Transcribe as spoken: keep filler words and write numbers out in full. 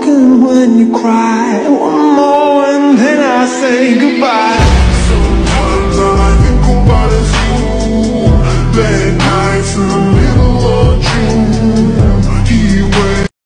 broken when you cry. One more and then I say goodbye.